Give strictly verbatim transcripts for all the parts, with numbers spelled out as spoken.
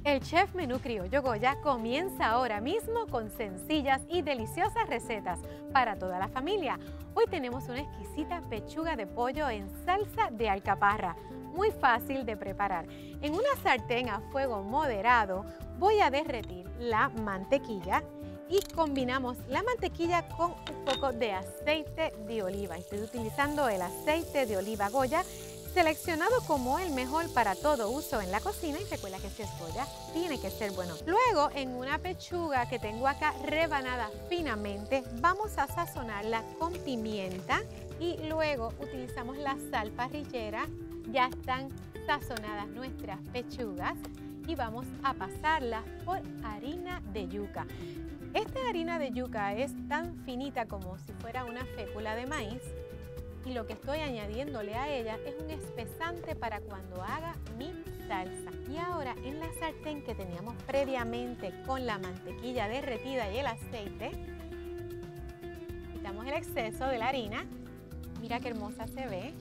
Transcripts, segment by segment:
El Chef Menú Criollo Goya comienza ahora mismo con sencillas y deliciosas recetas para toda la familia. Hoy tenemos una exquisita pechuga de pollo en salsa de alcaparra, muy fácil de preparar. En una sartén a fuego moderado voy a derretir la mantequilla y combinamos la mantequilla con un poco de aceite de oliva. Estoy utilizando el aceite de oliva Goya, seleccionado como el mejor para todo uso en la cocina, y recuerda que si es Goya tiene que ser bueno. Luego, en una pechuga que tengo acá rebanada finamente, vamos a sazonarla con pimienta y luego utilizamos la sal parrillera. Ya están sazonadas nuestras pechugas y vamos a pasarlas por harina de yuca. Esta harina de yuca es tan finita como si fuera una fécula de maíz, y lo que estoy añadiéndole a ella es un espesante para cuando haga mi salsa. Y ahora en la sartén que teníamos previamente con la mantequilla derretida y el aceite, quitamos el exceso de la harina. Mira qué hermosa se ve.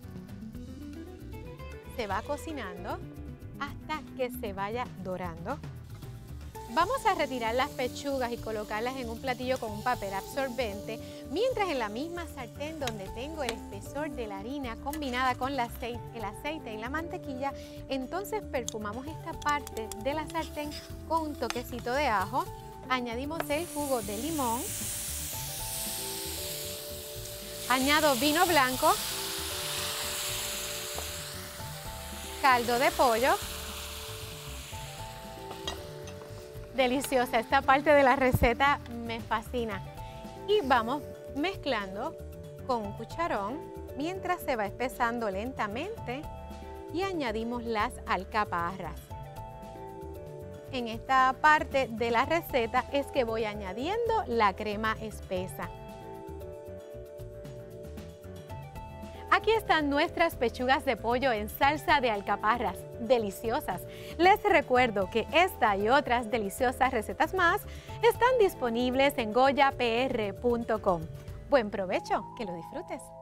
Se va cocinando hasta que se vaya dorando. Vamos a retirar las pechugas y colocarlas en un platillo con un papel absorbente, mientras en la misma sartén donde tengo el espesor de la harina combinada con el aceite, el aceite y la mantequilla, entonces perfumamos esta parte de la sartén con un toquecito de ajo, añadimos el jugo de limón, añado vino blanco, caldo de pollo. Deliciosa, esta parte de la receta me fascina. Y vamos mezclando con un cucharón mientras se va espesando lentamente y añadimos las alcaparras. En esta parte de la receta es que voy añadiendo la crema espesa. Aquí están nuestras pechugas de pollo en salsa de alcaparras, deliciosas. Les recuerdo que esta y otras deliciosas recetas más están disponibles en goya p r punto com. Buen provecho, que lo disfrutes.